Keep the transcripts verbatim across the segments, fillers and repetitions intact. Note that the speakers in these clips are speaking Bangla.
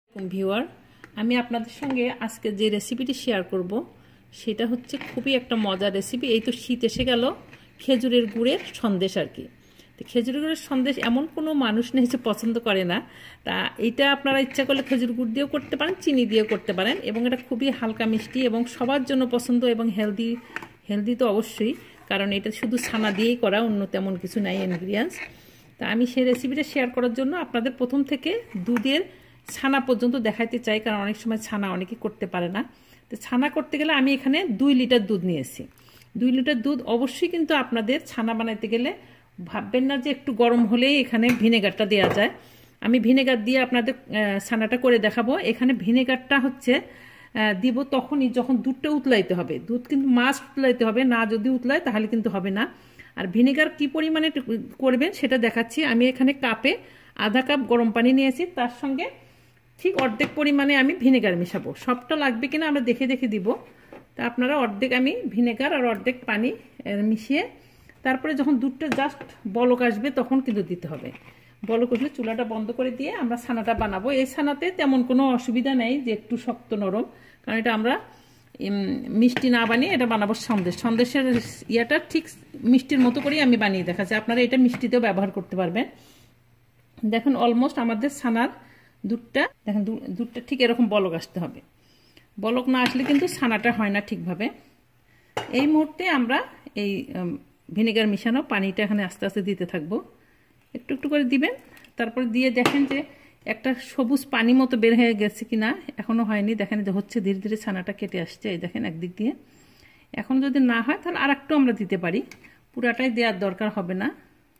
ভিউয়ার, আমি আপনাদের সঙ্গে আজকে যে রেসিপিটি শেয়ার করব সেটা হচ্ছে খুবই একটা মজার রেসিপি। এই তো শীত এসে গেল, খেজুরের গুড়ের সন্দেশ আর কি। তো খেজুরের গুড়ের সন্দেশ এমন কোনো মানুষ নেই যে পছন্দ করে না। তা এটা আপনারা ইচ্ছা করলে খেজুর গুড় দিয়েও করতে পারেন, চিনি দিয়েও করতে পারেন, এবং এটা খুবই হালকা মিষ্টি এবং সবার জন্য পছন্দ এবং হেলদি। হেলদি তো অবশ্যই, কারণ এটা শুধু ছানা দিয়েই করা, অন্য তেমন কিছু নাই ইনগ্রিডিয়েন্টস। তা আমি সেই রেসিপিটা শেয়ার করার জন্য আপনাদের প্রথম থেকে দুধের ছানা পর্যন্ত দেখাইতে চাই, কারণ অনেক সময় ছানা অনেকে করতে পারে না। তো ছানা করতে গেলে আমি এখানে দুই লিটার দুধ নিয়েছি। দুই লিটার দুধ অবশ্যই কিন্তু আপনাদের ছানা বানাইতে গেলে ভাববেন না যে একটু গরম হলেই এখানে ভিনেগারটা দেওয়া যায়। আমি ভিনেগার দিয়ে আপনাদের ছানাটা করে দেখাবো। এখানে ভিনেগারটা হচ্ছে দিব তখনই যখন দুধটা উতলাইতে হবে। দুধ কিন্তু মাস্ট উতলাইতে হবে, না যদি উতলায় তাহলে কিন্তু হবে না। আর ভিনেগার কি পরিমাণে করবেন সেটা দেখাচ্ছি। আমি এখানে কাপে আধা কাপ গরম পানি নিয়েছি, তার সঙ্গে ঠিক অর্ধেক পরিমাণে আমি ভিনেগার মেশাবো। সবটা লাগবে কিনা আমরা দেখে দেখে দিব। তা আপনারা অর্ধেক আমি ভিনেগার আর অর্ধেক পানি মিশিয়ে তারপরে যখন দুধটা জাস্ট বলক আসবে তখন কিন্তু দিতে হবে। বলক আসলে চুলাটা বন্ধ করে দিয়ে আমরা ছানাটা বানাবো। এই ছানাতে তেমন কোনো অসুবিধা নেই যে একটু শক্ত নরম, কারণ এটা আমরা মিষ্টি না বানিয়ে এটা বানাবো সন্দেশ। সন্দেশের ইয়াটা ঠিক মিষ্টির মতো করেই আমি বানিয়ে দেখাচ্ছি। আপনারা এটা মিষ্টিতেও ব্যবহার করতে পারবেন। দেখুন অলমোস্ট আমাদের ছানার দুধটা, দেখেন দুধটা ঠিক এরকম বলক আসতে হবে। বলক না আসলে কিন্তু ছানাটা হয় না ঠিকভাবে। এই মুহূর্তে আমরা এই ভিনেগার মিশানো পানিটা এখানে আস্তে আস্তে দিতে থাকবো, একটু একটু করে দিবেন। তারপরে দিয়ে দেখেন যে একটা সবুজ পানি মতো বের হয়ে গেছে কিনা, এখনো হয়নি। দেখেন যে হচ্ছে, ধীরে ধীরে ছানাটা কেটে আসছে, এই দেখেন একদিক দিয়ে। এখন যদি না হয় তাহলে আর একটু আমরা দিতে পারি, পুরাটাই দেওয়ার দরকার হবে না।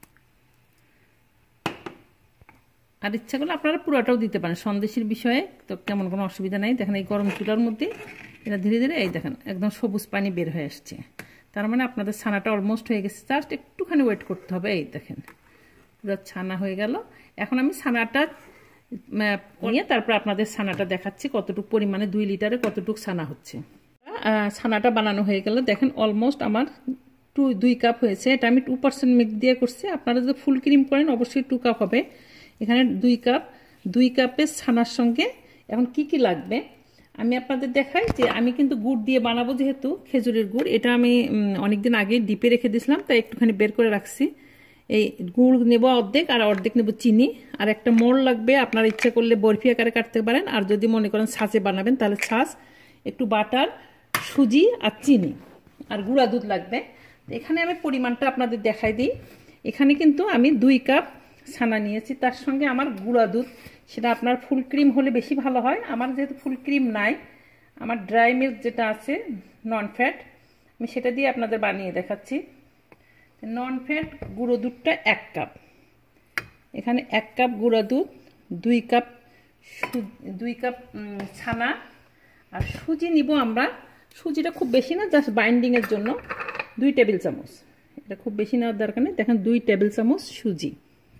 আর ইচ্ছা করলে আপনারা পুরাটাও দিতে পারেন, সন্দেশের বিষয়ে তো তেমন কোনো অসুবিধা নাই। দেখেন এই গরম চুলার মধ্যে এটা ধীরে ধীরে এই দেখেন একদম সবুজ পানি বের হয়ে আসছে, তার মানে আপনাদের ছানাটা অলমোস্ট হয়ে গেছে। জাস্ট একটুখানি ওয়েট করতে হবে। এই দেখেন পুরো ছানা হয়ে গেল। এখন আমি ছানাটা নিয়ে তারপর আপনাদের ছানাটা দেখাচ্ছি কতটুকু পরিমাণে, দুই লিটারে কতটুকু ছানা হচ্ছে। ছানাটা বানানো হয়ে গেল। দেখেন অলমোস্ট আমার টু দুই কাপ হয়েছে। এটা আমি টু পার্সেন্ট মিল্ক দিয়ে করছি। আপনারা যদি ফুল ক্রিম করেন অবশ্যই টু কাপ হবে। এখানে দুই কাপ দুই কাপের ছানার সঙ্গে এখন কি কি লাগবে আমি আপনাদের দেখাই। যে আমি কিন্তু গুড় দিয়ে বানাবো, যেহেতু খেজুরের গুড়, এটা আমি অনেকদিন আগে ডিপে রেখে দিয়েছিলাম, তাই একটুখানি বের করে রাখছি। এই গুড় নেব অর্ধেক, আর অর্ধেক নেব চিনি, আর একটা মোড় লাগবে। আপনার ইচ্ছা করলে বরফি আকারে কাটতে পারেন, আর যদি মনে করেন ছাঁচে বানাবেন তাহলে ছাঁচ, একটু বাটার, সুজি আর চিনি, আর গুঁড়া দুধ লাগবে। এখানে আমি পরিমাণটা আপনাদের দেখাই দিই। এখানে কিন্তু আমি দুই কাপ ছানা নিয়েছি, তার সঙ্গে আমার গুঁড়া দুধ, সেটা আপনার ফুল ক্রিম হলে বেশি ভালো হয়। আমার যেহেতু ফুল ক্রিম নাই, আমার ড্রাই মিল্ক যেটা আছে নন ফ্যাট, আমি সেটা দিয়ে আপনাদের বানিয়ে দেখাচ্ছি। নন ফ্যাট গুঁড়ো দুধটা এক কাপ, এখানে এক কাপ গুঁড়া দুধ, দুই কাপ দুই কাপ ছানা, আর সুজি নিব আমরা। সুজিটা খুব বেশি না, জাস্ট বাইন্ডিংয়ের জন্য দুই টেবিল চামচ। এটা খুব বেশি নেওয়ার দরকার নেই। দেখেন দুই টেবিল চামচ সুজি।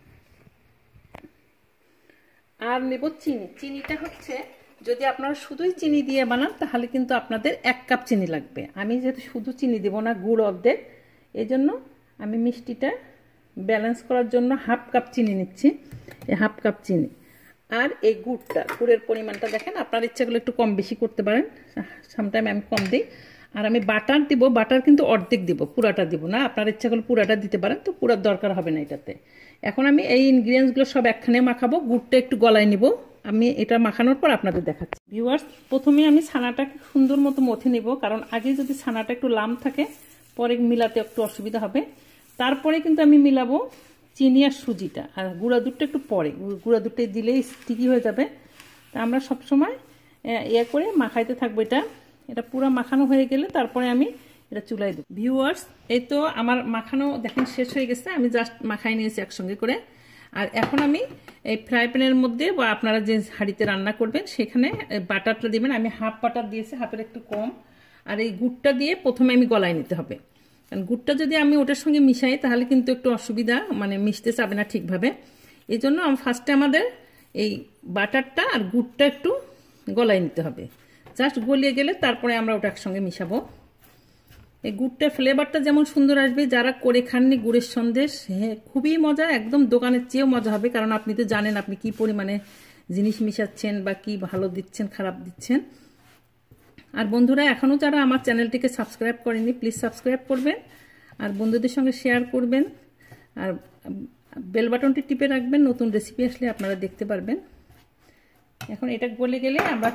আর নেব চিনি। চিনিটা হচ্ছে যদি আপনারা শুধুই চিনি দিয়ে বানান তাহলে কিন্তু আপনাদের এক কাপ চিনি লাগবে। আমি যেহেতু শুধু চিনি দেব না, গুড় অর্ধেক, এই জন্য আমি মিষ্টিটা ব্যালেন্স করার জন্য হাফ কাপ চিনি নিচ্ছি। এই হাফ কাপ চিনি। আর এই গুড়টা, গুড়ের পরিমাণটা দেখেন, আপনার ইচ্ছা করলে একটু কম বেশি করতে পারেন, সামটাইম আমি কম দিই। আর আমি বাটার দিব, বাটার কিন্তু অর্ধেক দিব, পুরাটা দিব না। আপনার ইচ্ছা করলে পুরাটা দিতে পারেন, তো পুরার দরকার হবে না এটাতে। এখন আমি এই ইনগ্রিডিয়েন্টসগুলো সব একখানে মাখাবো। গুড়টা একটু গলায় নিব। আমি এটা মাখানোর পর আপনাদের দেখাচ্ছি। ভিউয়ার্স, প্রথমে আমি ছানাটাকে সুন্দর মতো মথে নিব, কারণ আগে যদি ছানাটা একটু লাম থাকে পরে মিলাতে একটু অসুবিধা হবে। তারপরে কিন্তু আমি মিলাবো চিনি আর সুজিটা, আর গুঁড়া দুধটা একটু পরে। গুঁড়া দুধটা দিলেই স্টিকি হয়ে যাবে। তা আমরা সবসময় ইয়ে করে মাখাইতে থাকবো। এটা এটা পুরো মাখানো হয়ে গেলে তারপরে আমি এটা চুলায় দেব। ভিউয়ার্স, এই তো আমার মাখানো দেখেন শেষ হয়ে গেছে। আমি জাস্ট মাখাই নিয়েছি একসঙ্গে করে। আর এখন আমি এই ফ্রাই প্যানের মধ্যে বা আপনারা যে হাঁড়িতে রান্না করবেন সেখানে বাটারটা দিবেন। আমি হাফ বাটার দিয়েছি, হাফের একটু কম। আর এই গুড়টা দিয়ে প্রথমে আমি গলায় নিতে হবে, কারণ গুড়টা যদি আমি ওটার সঙ্গে মিশাই তাহলে কিন্তু একটু অসুবিধা, মানে মিশতে চাবে না ঠিকভাবে। এই জন্য ফার্স্টে আমাদের এই বাটারটা আর গুড়টা একটু গলায় নিতে হবে। জাস্ট গলিয়ে গেলে তারপরে আমরা ওটা একসঙ্গে মিশাবো। এই গুড়টার ফ্লেভারটা যেমন সুন্দর আসবে, যারা করে খাননি গুড়ের সন্দেশ, হ্যাঁ খুবই মজা, একদম দোকানের চেয়েও মজা হবে। কারণ আপনি তো জানেন আপনি কি পরিমাণে জিনিস মিশাচ্ছেন বা কি ভালো দিচ্ছেন খারাপ দিচ্ছেন। আর বন্ধুরা এখনও যারা আমার চ্যানেলটিকে সাবস্ক্রাইব করেনি প্লিজ সাবস্ক্রাইব করবেন আর বন্ধুদের সঙ্গে শেয়ার করবেন আর বেল বাটনটি টিপে রাখবেন, নতুন রেসিপি আসলে আপনারা দেখতে পারবেন। এখন এটা গলে গেলে আমরা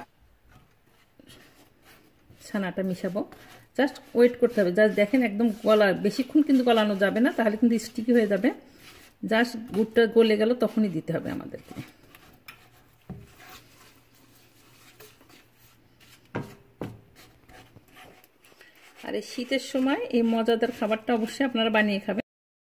ছানাটা মিশাবো। জাস্ট ওয়েট করতে হবে, জাস্ট দেখেন একদম গলা, বেশিক্ষণ কিন্তু গলানো যাবে না, তাহলে কিন্তু স্টিকি হয়ে যাবে। জাস্ট গুড়টা গলে গেল তখনই দিতে হবে আমাদেরকে। আর এই শীতের সময় এই মজাদার খাবারটা অবশ্যই আপনারা বানিয়ে খাবেন।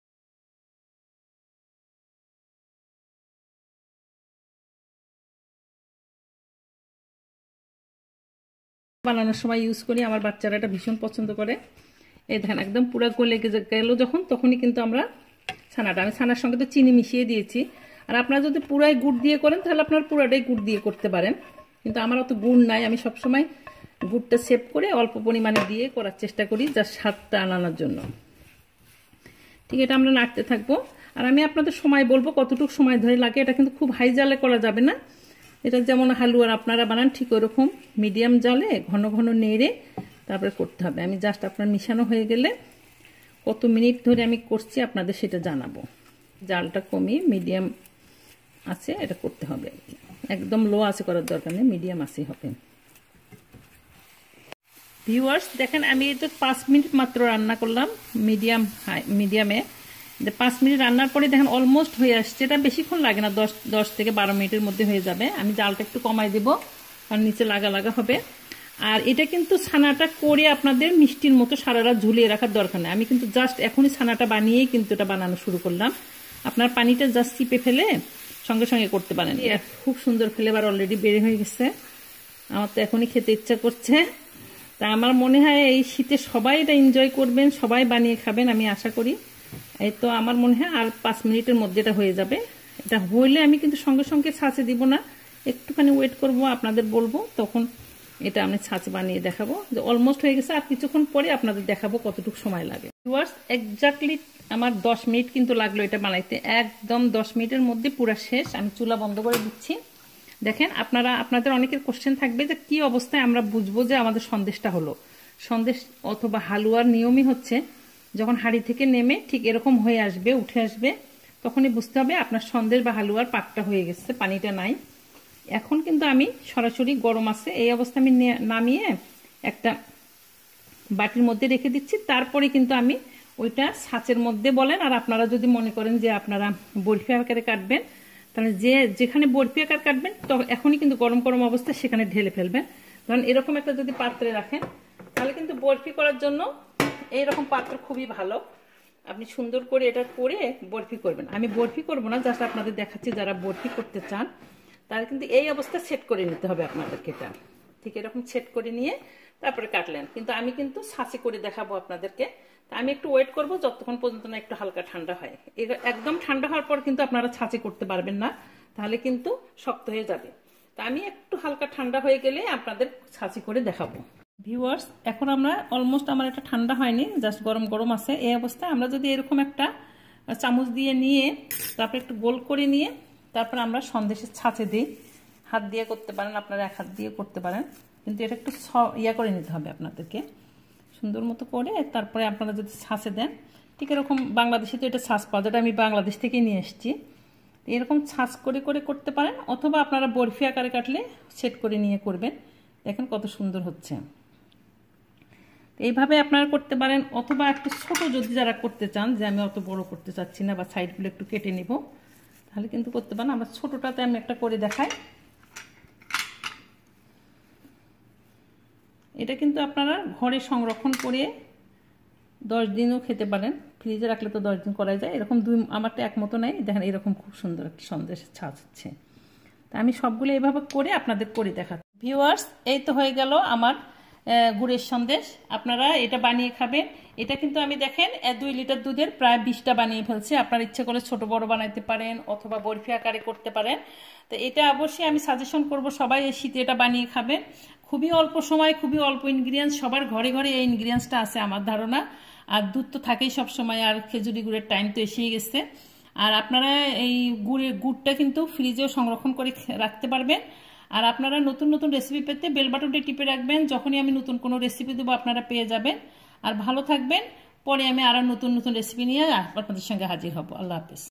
বানানোর সময় ইউজ করি, আমার বাচ্চারা এটা ভীষণ পছন্দ করে। এই দেখেন একদম পুরো গলে গেল যখন, তখনই কিন্তু আমরা ছানাটা, আমি ছানার সঙ্গে তো চিনি মিশিয়ে দিয়েছি। আর আপনারা যদি পুরাই গুড় দিয়ে করেন তাহলে আপনারা পুরাটাই গুড় দিয়ে করতে পারেন, কিন্তু আমার অত গুড় নাই, আমি সবসময় গুড়টা সেভ করে অল্প পরিমাণে দিয়ে করার চেষ্টা করি যা স্বাদটা আনানোর জন্য। ঠিক এটা আমরা নাড়তে থাকবো। আর আমি আপনাদের সময় বলবো কতটুকু সময় ধরে লাগে। এটা কিন্তু খুব হাই জালে করা যাবে না, এটা যেমন হালুয়ার আপনারা বানান ঠিক ওরকম মিডিয়াম জালে ঘন ঘন নেড়ে তারপরে করতে হবে। আমি জাস্ট আপনার মিশানো হয়ে গেলে কত মিনিট ধরে আমি করছি আপনাদের সেটা জানাবো। জালটা কমিয়ে মিডিয়াম আছে এটা করতে হবে আর কি, একদম লো আছে করার দরকার নেই, মিডিয়াম আছে হবে। ভিউয়ার্স দেখেন আমি তো পাঁচ মিনিট মাত্র রান্না করলাম মিডিয়াম হাই মিডিয়ামে। পাঁচ মিনিট রান্নার পরে দেখেন অলমোস্ট হয়ে আসছে, এটা বেশিক্ষণ লাগে না, দশ দশ থেকে বারো মিনিটের মধ্যে হয়ে যাবে। আমি জালটা একটু কমাই দেবো কারণ নিচে লাগা লাগা হবে। আর এটা কিন্তু ছানাটা করে আপনাদের মিষ্টির মতো সারা রাত ঝুলিয়ে রাখার দরকার নেই। আমি কিন্তু জাস্ট এখনই ছানাটা বানিয়েই কিন্তু এটা বানানো শুরু করলাম। আপনার পানিটা জাস্ট চিপে ফেলে সঙ্গে সঙ্গে করতে পারেন। খুব সুন্দর ফ্লেভার অলরেডি বেড়ে হয়ে গেছে, আমার তো এখনই খেতে ইচ্ছা করছে। তা আমার মনে হয় এই শীতে সবাই এটা এনজয় করবেন, সবাই বানিয়ে খাবেন আমি আশা করি। এই তো আমার মনে হয় আর পাঁচ মিনিটের মধ্যে এটা হয়ে যাবে। এটা হইলে আমি কিন্তু সঙ্গে সঙ্গে ছাঁচে দিব না, একটুখানি ওয়েট করব, আপনাদের বলবো, তখন এটা আমি ছাঁচ বানিয়ে দেখাবো যে অলমোস্ট হয়ে গেছে। আর কিছুক্ষণ পরে আপনাদের দেখাবো কতটুকু সময় লাগে। ভিউয়ার্স এক্স্যাক্টলি আমার দশ মিনিট কিন্তু লাগলো এটা বানাইতে, একদম দশ মিনিটের মধ্যে পুরো শেষ। আমি চুলা বন্ধ করে দিচ্ছি। দেখেন আপনারা, আপনাদের অনেকের কোশ্চেন থাকবে যে কি অবস্থায় আমরা বুঝবো যে আমাদের সন্দেশটা হলো। সন্দেশ অথবা হালুয়ার নিয়মই হচ্ছে যখন হাঁড়ি থেকে নেমে ঠিক এরকম হয়ে আসবে, উঠে আসবে, তখনই বুঝতে হবে আপনার সন্দেশ বা হালুয়ার পাকটা হয়ে গেছে, পানিটা নাই। এখন কিন্তু আমি সরাসরি গরম আছে এই অবস্থা আমি নামিয়ে একটা বাটির মধ্যে রেখে দিচ্ছি। তারপরে কিন্তু আমি ওইটা ছাঁচের মধ্যে বলেন, আর আপনারা যদি মনে করেন যে আপনারা বরফি আকারে কাটবেন তাহলে যে যেখানে বরফি আকার কাটবেন তো এখনই কিন্তু গরম গরম অবস্থায় সেখানে ঢেলে ফেলবেন। কারণ এরকম একটা যদি পাত্রে রাখেন তাহলে কিন্তু বরফি করার জন্য এইরকম পাত্র খুবই ভালো। আপনি সুন্দর করে এটা করে বরফি করবেন। আমি বরফি করব না, জাস্ট আপনাদের দেখাচ্ছি যারা বরফি করতে চান তাহলে কিন্তু এই অবস্থা সেট করে নিতে হবে আপনাদেরকে। এটা ঠিক এরকম সেট করে নিয়ে তারপরে কাটলেন, কিন্তু আমি কিন্তু ছাঁচে করে দেখাবো আপনাদেরকে। তা আমি একটু ওয়েট করব যতক্ষণ পর্যন্ত না একটু হালকা ঠান্ডা হয়। একদম ঠান্ডা হওয়ার পর কিন্তু আপনারা ছাঁচে করতে পারবেন না, তাহলে কিন্তু শক্ত হয়ে যাবে। তা আমি একটু হালকা ঠান্ডা হয়ে গেলে আপনাদের ছাঁচে করে দেখাবো। ভিউয়ার্স এখন আমরা অলমোস্ট, আমার এটা ঠান্ডা হয়নি, জাস্ট গরম গরম আছে। এই অবস্থায় আমরা যদি এরকম একটা চামচ দিয়ে নিয়ে তারপরে একটু গোল করে নিয়ে তারপর আমরা সন্দেশের ছাঁচে দিই। হাত দিয়ে করতে পারেন, আপনারা এক হাত দিয়ে করতে পারেন, কিন্তু এটা একটু ইয়া করে নিতে হবে আপনাদেরকে সুন্দর মতো করে। তারপরে আপনারা যদি ছাঁচে দেন ঠিক এরকম, বাংলাদেশে তো এটা ছাঁচ পাওয়া যায়, আমি বাংলাদেশ থেকে নিয়ে এসেছি। এরকম ছাঁচ করে করে করতে পারেন, অথবা আপনারা বরফি আকারে কাটলে সেট করে নিয়ে করবেন। দেখেন কত সুন্দর হচ্ছে। এইভাবে আপনারা করতে পারেন, অথবা একটু ছোট যদি যারা করতে চান যে আমি অত বড় করতে চাচ্ছি না বা সাইডগুলো একটু কেটে নিব তাহলে কিন্তু করতে পারেন। আমরা ছোটটাতে আমি একটা করে দেখাই। এটা কিন্তু আপনারা ঘরে সংরক্ষণ করে দশ দিনও খেতে পারেন, ফ্রিজে রাখলে তো দশ দিন করা যায়। এরকম দুই, আমারটা এক মতো নাই, দেখেন এরকম খুব সুন্দর একটা সন্দেশের ছাঁচ হচ্ছে। তা আমি সবগুলো এইভাবে করে আপনাদের করে দেখাচ্ছি। ভিউয়ার্স এই তো হয়ে গেল আমার গুড়ের সন্দেশ। আপনারা এটা বানিয়ে খাবেন। এটা কিন্তু আমি দেখেন দুই লিটার দুধের প্রায় বিশটা বানিয়ে ফেলছি। আপনার ইচ্ছে করলে ছোট বড় বানাইতে পারেন অথবা বরফি আকারে করতে পারেন। তো এটা অবশ্যই আমি সাজেশন করব সবাই এই শীতে এটা বানিয়ে খাবেন। খুবই অল্প সময়, খুবই অল্প ইনগ্রিডিয়েন্টস, সবার ঘরে ঘরে এই ইনগ্রিডিয়েন্টসটা আছে আমার ধারণা। আর দুধ তো থাকেই সব সময়, আর খেজুরি গুড়ের টাইম তো এসেই গেছে। আর আপনারা এই গুড়ের গুড়টা কিন্তু ফ্রিজেও সংরক্ষণ করে রাখতে পারবেন। আর আপনারা নতুন নতুন রেসিপি পেতে বেল বাটনটি টিপে রাখবেন, যখনই আমি নতুন কোনো রেসিপি দেবো আপনারা পেয়ে যাবেন। আর ভালো থাকবেন, পরে আমি আরও নতুন নতুন রেসিপি নিয়ে আপনাদের সঙ্গে হাজির হব। আল্লাহ হাফেজ।